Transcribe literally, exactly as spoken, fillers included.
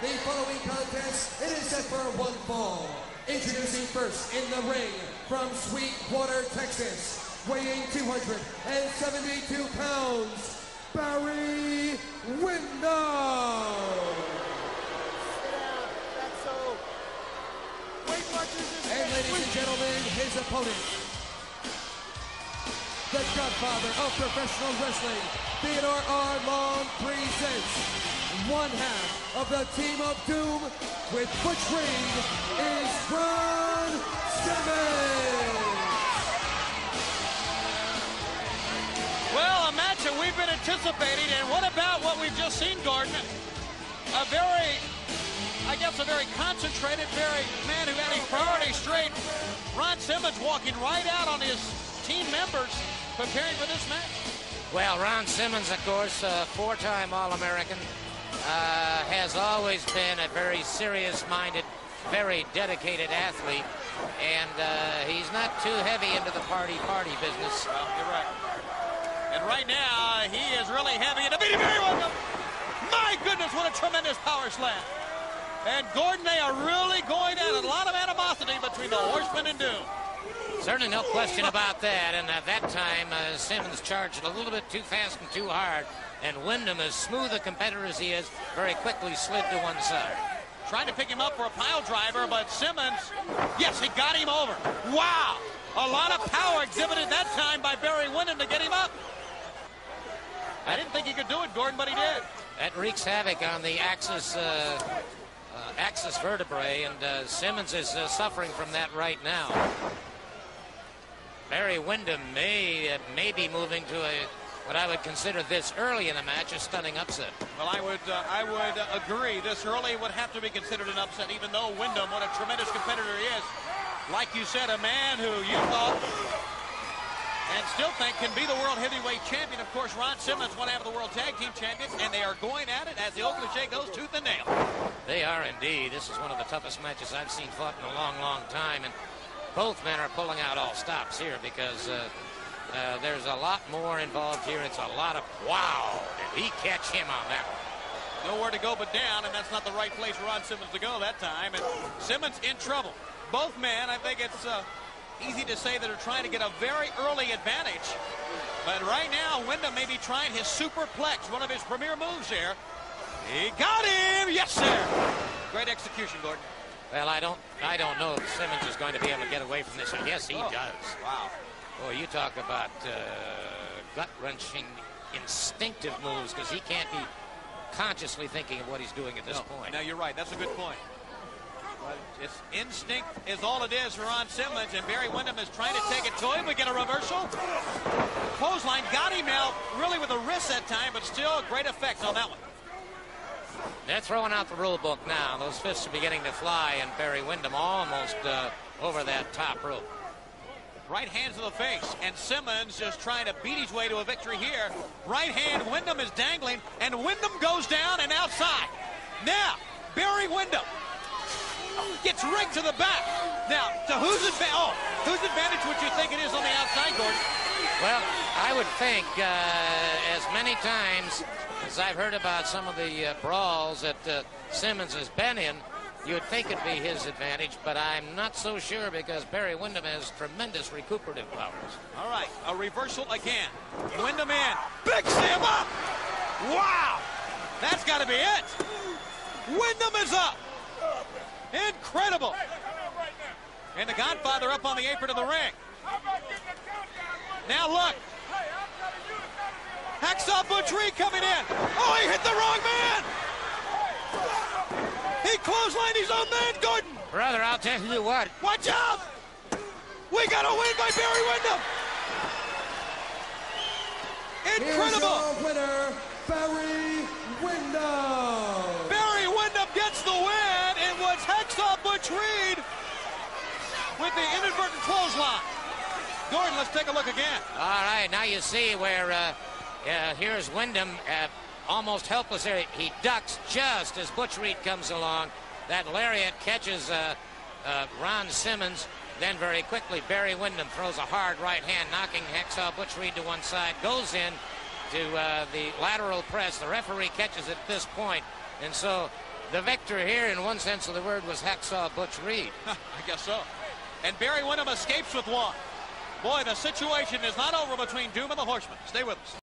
The following contest, it is set for one fall. Introducing first in the ring from Sweetwater, Texas, weighing two hundred seventy-two pounds, Barry Windham. And ladies and gentlemen, his opponent, the godfather of professional wrestling, Theodore R. Long presents one half of the Team of Doom with Butch Reed is Ron Simmons. Well, a match that we've been anticipating, and what about what we've just seen, Gordon? A very, I guess a very concentrated, very man who had his priorities straight. Ron Simmons walking right out on his team members preparing for this match. Well, Ron Simmons, of course, a four-time All-American, uh, has always been a very serious-minded, very dedicated athlete, and uh, he's not too heavy into the party-party business. Well, you're right. And right now, he is really heavy into beating very well. My goodness, what a tremendous power slam. And Gordon, they are really going at it. A lot of animosity between the Horsemen and Doom. Certainly no question about that, and at that time, uh, Simmons charged a little bit too fast and too hard, and Windham, as smooth a competitor as he is, very quickly slid to one side. Trying to pick him up for a pile driver, but Simmons, yes, he got him over. Wow! A lot of power exhibited that time by Barry Windham to get him up. I didn't think he could do it, Gordon, but he did. That wreaks havoc on the axis, uh, uh, axis vertebrae, and uh, Simmons is uh, suffering from that right now. Barry Windham may, uh, may be moving to a, what I would consider this early in the match, a stunning upset. Well, I would, uh, I would uh, agree. This early would have to be considered an upset, even though Windham, what a tremendous competitor he is. Like you said, a man who you thought and still think can be the world heavyweight champion. Of course, Ron Simmons, one half of the world tag team champions, and they are going at it, as the old cliche goes, tooth and nail. They are indeed. This is one of the toughest matches I've seen fought in a long, long time, and both men are pulling out all stops here because uh, uh, there's a lot more involved here. It's a lot of, wow, did he catch him on that one? Nowhere to go but down, and that's not the right place for Ron Simmons to go that time, and Simmons in trouble. Both men, I think it's uh, easy to say that are trying to get a very early advantage, but right now Windham may be trying his superplex, one of his premier moves here. He got him, yes sir. Great execution, Gordon. Well, I don't, I don't know if Simmons is going to be able to get away from this. Yes, he oh, does. Wow. Boy, you talk about uh, gut-wrenching, instinctive moves, because he can't be consciously thinking of what he's doing at this no, point. No, you're right. That's a good point. It's instinct is all it is for Ron Simmons, and Barry Windham is trying to take it to him. We get a reversal. Clothesline got him out really with a wrist that time, but still a great effect on that one. They're throwing out the rule book now. Those fists are beginning to fly, and Barry Windham almost uh, over that top rope. Right hand to the face, and Simmons just trying to beat his way to a victory here. Right hand, Windham is dangling, and Windham goes down and outside. Now, Barry Windham gets rigged to the back. Now, to whose advantage? Oh, whose advantage would you think it is on the outside, Gordon? Well, I would think uh, as many times as I've heard about some of the uh, brawls that uh, Simmons has been in, you would think it'd be his advantage, but I'm not so sure because Barry Windham has tremendous recuperative powers. All right, a reversal again. Windham in, picks him up. Wow, that's got to be it. Windham is up. Incredible. And the Godfather up on the apron of the ring. Now look. Hacksaw Butch Reed coming in. Oh, he hit the wrong man. He clotheslined his own man, Gordon. Brother, I'll tell you what. Watch out. We got a win by Barry Windham. Incredible. Here's your winner, Barry Windham. Barry Windham gets the win. It was Hacksaw Butch Reed with the inadvertent clothesline. Gordon, let's take a look again. All right, now you see where uh, uh, here's Windham uh, almost helpless there. He ducks just as Butch Reed comes along. That lariat catches uh, uh, Ron Simmons. Then very quickly, Barry Windham throws a hard right hand, knocking Hacksaw Butch Reed to one side. Goes in to uh, the lateral press. The referee catches it at this point. And so the victor here, in one sense of the word, was Hacksaw Butch Reed. I guess so. And Barry Windham escapes with one. Boy, the situation is not over between Doom and the Horsemen. Stay with us.